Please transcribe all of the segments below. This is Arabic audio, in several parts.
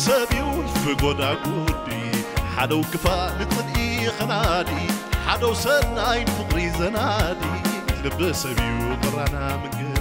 سبيون في قدا قودي حدو كفا نتمني خنادي حدو سناين فقري زنادي لب سبيو برانا من قدي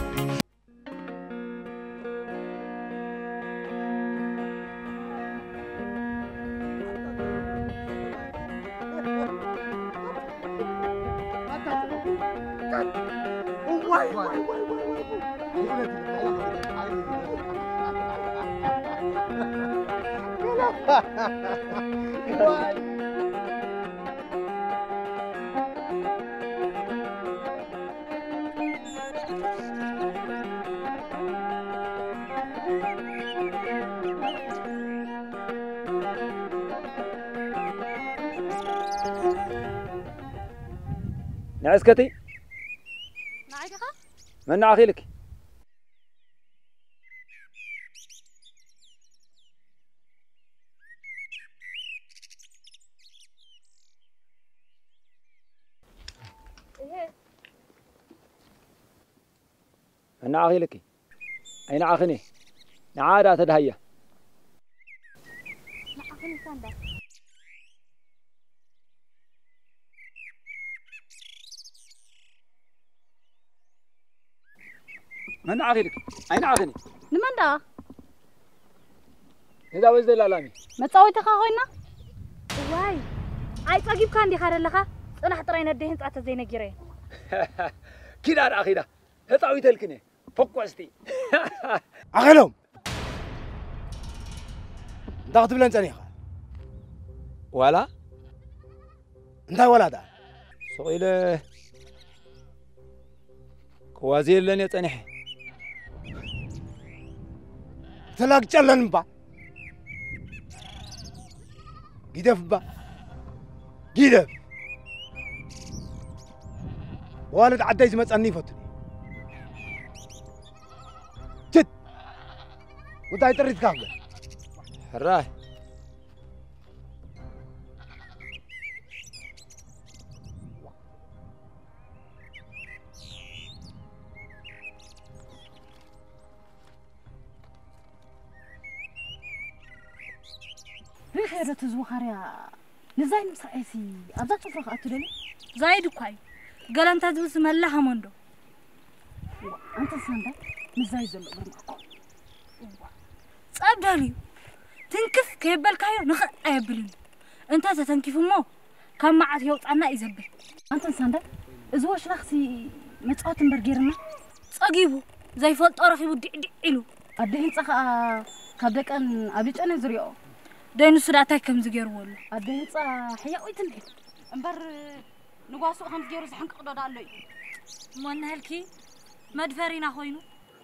نعسكتي نعيدها من نعخيلك من نعخيلك أين عاخني نعادة تدهية نعخني ساندا من عاخيلك أين عاخني نمن دا إذا وزد الإعلامي ما تصويت خوينا واي أي تجيب كان دي خير لها أنا حطرين الدهن تعت زين جري كده الأخيرة هتعويت الكني فوق وستي أخيلهم ضغط بلان تانيخا ولا انت ولا دا سويله كوازير لن يتنحي تلاق جلن با جدف با جدف والد عدي زمت أني فتني تت وتاي تريد كامل حراي خيرة تزوخاريا نزاي مسعيسي أبدا تفرق أتولي زايد كوي قال أنت تبص ملها مندو أنت ساندا نزاي زلو برماكو صدقني تنكف كيبل كايو نخ أيبلين أنت تتنكف مو كم معت يوت أنا إزبل أنت ساندا إزواج لخسي متقاتن برجيرنا صقيبو زي فلت أرخي بدي إلو أدهن صخا كبدك أن أبيت أنا زريو داينو سرعتها كم زجير ولا أدهن صا حيا ويتنهي أمبر نقاسو خمس جيرو سحنك قدر على من هالكي مدفرين أخوينو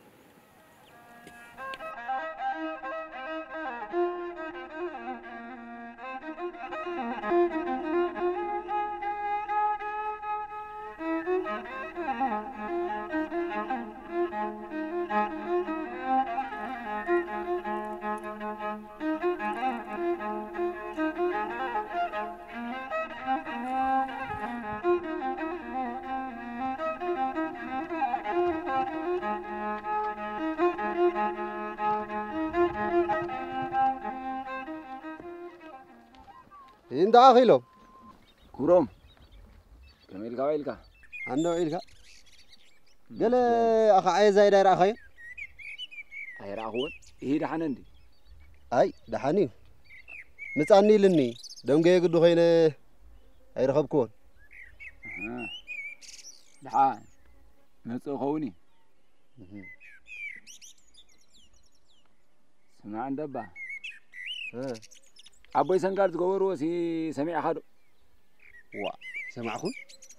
إن داخله كروم كميل كاويلكا عنده إلك قال أخ عايز زي داير أخي أي راهون إيه دحنندي أي دحاني متعني لني دم جاي قدو خينا أي رخب كون دحان متخوني سمع دبا أبوي سنقارد قورو سي سمع خدو وا سمعكم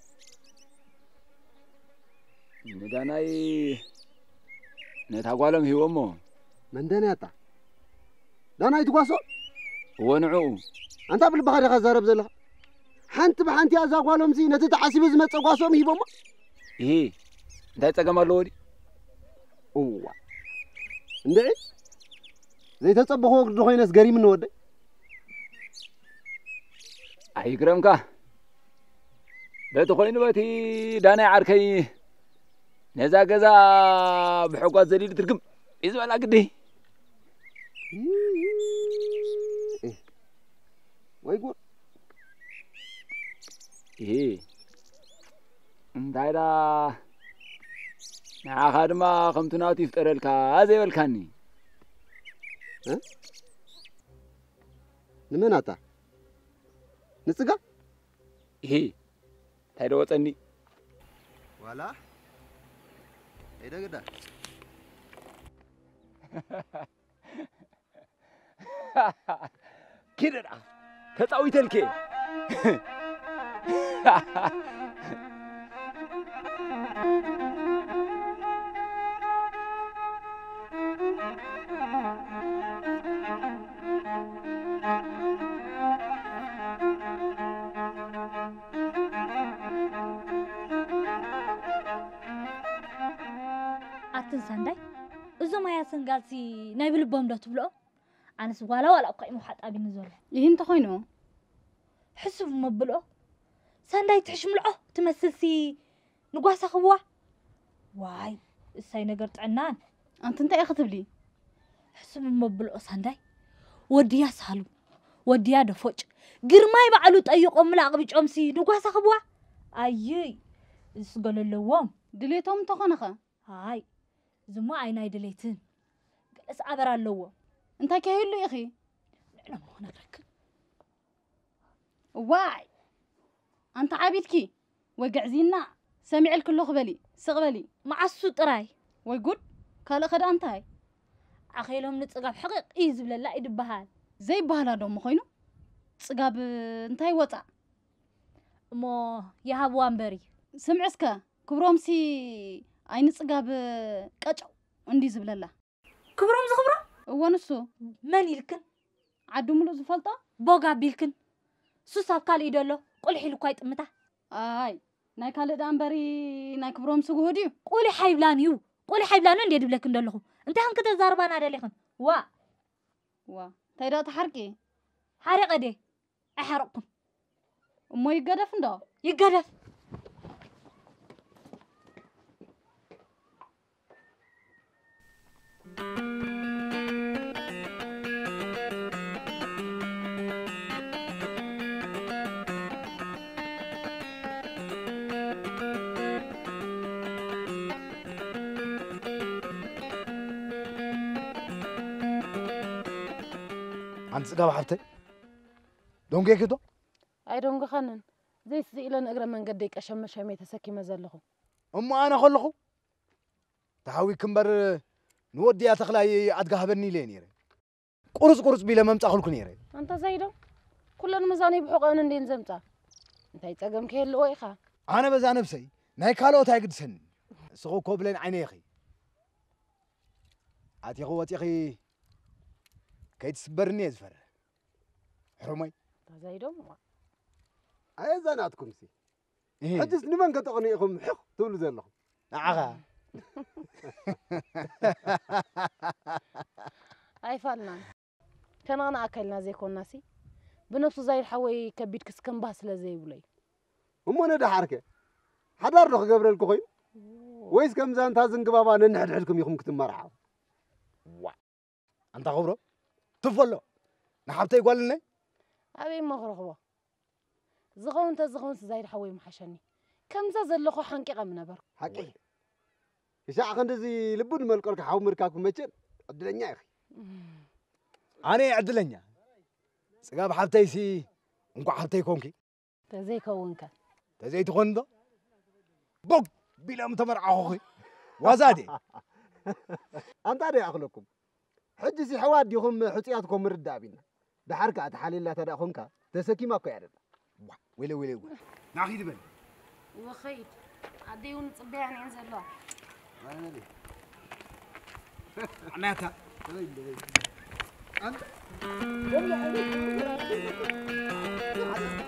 نداناي نتاقوالم هي ومو من دنياتا دانا يتقاسو ونعو أنت بالبخاري خزارب زلها حنت بحنتي أزاقوالهم زي نتتعسي بزمت تقاسوهم هي بما إيه داي تقام اللوري وا ندعي زي تصبحوا قدو خيناس قريب من ودي أي كرمكا بتخوين بتي دانا عركي نزا جزا بحقوق زليل تركم إذا ولا قدي ويقول إيه انتايدا نعخدما خمتنا تفتر الكا زي بالكاني ها نمناتا نسقا إيه تايدا وطني ولا إيه ده كده تتعوي تلكي أتنسانداي إذا ما يسنقالسي نايبل بومدا تبلو أنا ولا أقيم حتى أبي نزول يهين تخوينو حسب مبلو سانداي تحشملعه تمثلسي نقاس أخوه واي الساي نقرت عنان أنت أي خطب لي حسب مبلو سانداي وديا سالو وديا دفوج قرماي بعلو تأيقهم لا قبيج أمسي نقاس أخوه أيي إسقال اللوام دليتهم تخونخا هاي زما عيناي دليتين قلس عبر اللوام أنت كهيلو يا أخي أنا ما نقرك واي أنت عابدكي وقعزينا سامع الكل خبلي سغبلي مع السوط راي ويقول كالا خد أنت هاي أخيلهم نتقاب حقيق إيز بلا لا يدبهال زي بهلا دوم خينو تقاب أنت هاي وطع مو يهاب وامبري سمعسكا كبروم سي عين تقاب كاچو اندي زبللا كبروم زخبرو ونسو من يلكن عدو ملو زفلطه بوغا بيلكن سوساب كالي دلو قولي حلو كويت امتا اي ناي كالي دامبري ناي كبروم سو هوديو قولي حيبلانيو قولي حيبلانو اندي دبلكن دلو انت هنكت زاربانا دليخن وا تايدا تحركي حرق دي احرقكم امو يقدف ندو يقدف أنت سقاب حبتي دونجي كده أي دونج خنن زي سئلن أجر من قديك أشم شمي تسكي مزلهم أنا خلقه تحاوي كمبر نودي يا تخلاي أتقهبني لين قرص بلا ممتع خلقني يري أنت زيدو كلنا مزاني بحقن ندين زمتا أنت يتقم كهل ويخا أنا بزا نفسي ناي كالو تايقد سن سغو كوبلين عيني أخي عاتي قوتي أخي كي تسبرني أزفر حرمي أنت زيدو أي زناتكم سي حدث نمان كتغنيكم حق تقولوا زي الله أغا أي فعلنا كان أنا أكلنا زي كون ناسي بنفسه زي الحوي كبيت كسكن باس لزي بلي أنا ده حركة حضر له قبل الكوين ويس كم زان تازن قبابا ننحد حدكم يخم كتم مرحب أنت خبره تفضلوا نحبتي يقول لنا أبي مغرغبة زغون تزغون زي الحوي محشني كم زازل لخو حنكي قم نبر حقي إيش عند زي لبون ملكك حاول مركاكم متشن عدلني يا أخي أنا عدلني سقاب حبتي سي انكو حبتي كونكي تزي كونك تزي تكون ده بوك بلا متمر عخوخي وزادي أنت أدي أخلكم حجزي حوادي هم حسياتكم مرد دابين ده حركة تحالي الله تدأخونك تسكي ماكو يعرف ويلي ناخي دبل وخيت عدي ونصبيعني انزل له معناتها أنت